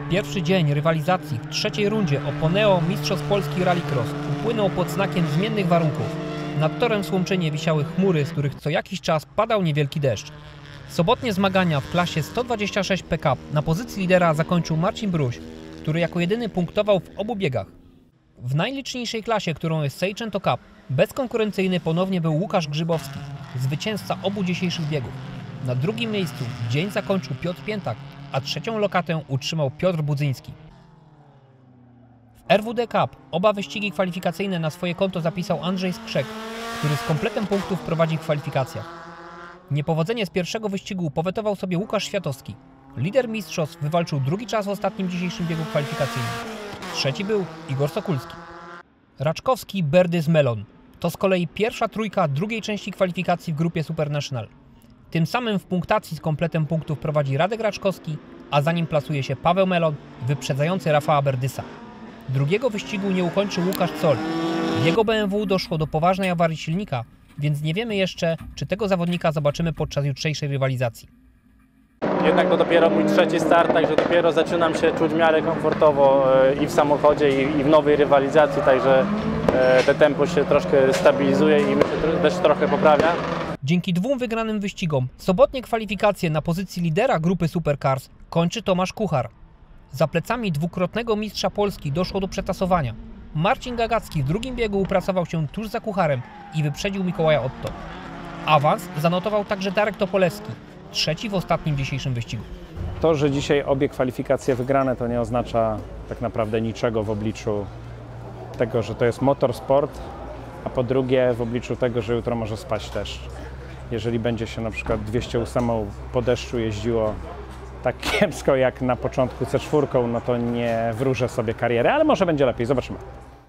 Pierwszy dzień rywalizacji w trzeciej rundzie Oponeo Mistrzostw Polski Rallycross upłynął pod znakiem zmiennych warunków. Nad torem w Słomczynie wisiały chmury, z których co jakiś czas padał niewielki deszcz. Sobotnie zmagania w klasie 126 PK na pozycji lidera zakończył Marcin Bruś, który jako jedyny punktował w obu biegach. W najliczniejszej klasie, którą jest Seicento Cup, bezkonkurencyjny ponownie był Łukasz Grzybowski, zwycięzca obu dzisiejszych biegów. Na drugim miejscu dzień zakończył Piotr Piętak, a trzecią lokatę utrzymał Piotr Budzyński. W RWD Cup oba wyścigi kwalifikacyjne na swoje konto zapisał Andrzej Skrzek, który z kompletem punktów prowadzi w kwalifikacjach. Niepowodzenie z pierwszego wyścigu powetował sobie Łukasz Światowski. Lider mistrzostw wywalczył drugi czas w ostatnim dzisiejszym biegu kwalifikacyjnym. Trzeci był Igor Sokulski. Raczkowski, Berdys, Melon. To z kolei pierwsza trójka drugiej części kwalifikacji w grupie Supernational. Tym samym w punktacji z kompletem punktów prowadzi Radek Raczkowski, a za nim plasuje się Paweł Melon, wyprzedzający Rafała Berdysa. Drugiego wyścigu nie ukończył Łukasz Col. W jego BMW doszło do poważnej awarii silnika, więc nie wiemy jeszcze, czy tego zawodnika zobaczymy podczas jutrzejszej rywalizacji. Jednak to dopiero mój trzeci start, także dopiero zaczynam się czuć w miarę komfortowo i w samochodzie, i w nowej rywalizacji, także te tempo się troszkę stabilizuje i mi się też trochę poprawia. Dzięki dwóm wygranym wyścigom sobotnie kwalifikacje na pozycji lidera grupy Supercars kończy Tomasz Kuchar. Za plecami dwukrotnego mistrza Polski doszło do przetasowania. Marcin Gagacki w drugim biegu upracował się tuż za Kucharem i wyprzedził Mikołaja Otto. Awans zanotował także Darek Topolewski, trzeci w ostatnim dzisiejszym wyścigu. To, że dzisiaj obie kwalifikacje wygrane, to nie oznacza tak naprawdę niczego w obliczu tego, że to jest motorsport, a po drugie w obliczu tego, że jutro może spaść deszcz. Jeżeli będzie się na przykład 208 po deszczu jeździło tak kiepsko jak na początku C4, no to nie wróżę sobie kariery, ale może będzie lepiej, zobaczymy.